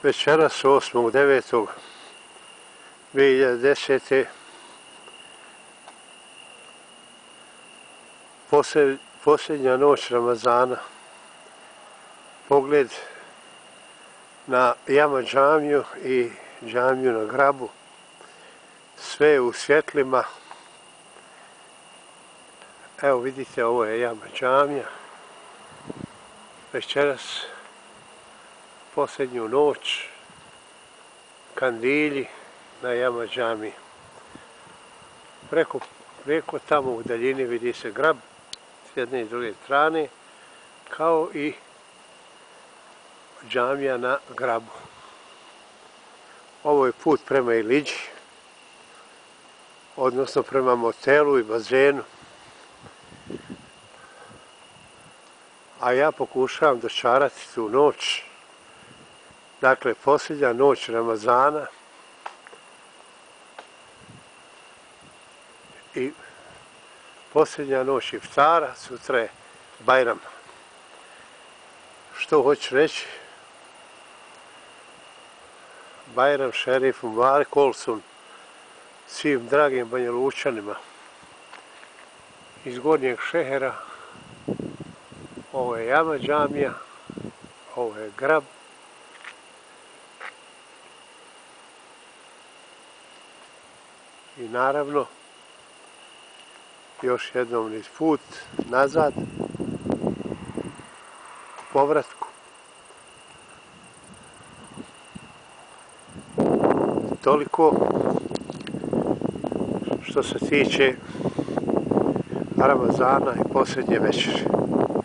Večeras 8.9.2010. Posljednja noć Ramazana. Pogled na Jama džamiju i džamiju na Grabu. Sve u svjetlima. Evo vidite, ovo je Jama džamija. Večeras posljednju noć, kandilji na Jama džamiji. Preko tamo u daljini vidi se Grab s jedne i druge strane, kao i džamija na Grabu. Ovo je put prema Iliđi, odnosno prema motelu i bazenu. A ja pokušavam dočarati tu noć. Dakle, posljednja noć Ramazana i posljednja noć iftara, sutra je Bajram. Što hoću reći? Bajram šerifu Mubarak olsun svim dragim Banjalučanima iz Gornjeg Šehera. Ovo je Jama džamija, ovo je Grab. I naravno, još jednom niz put nazad, u povratku. Toliko što se tiče Ramazana i posljednje večeri.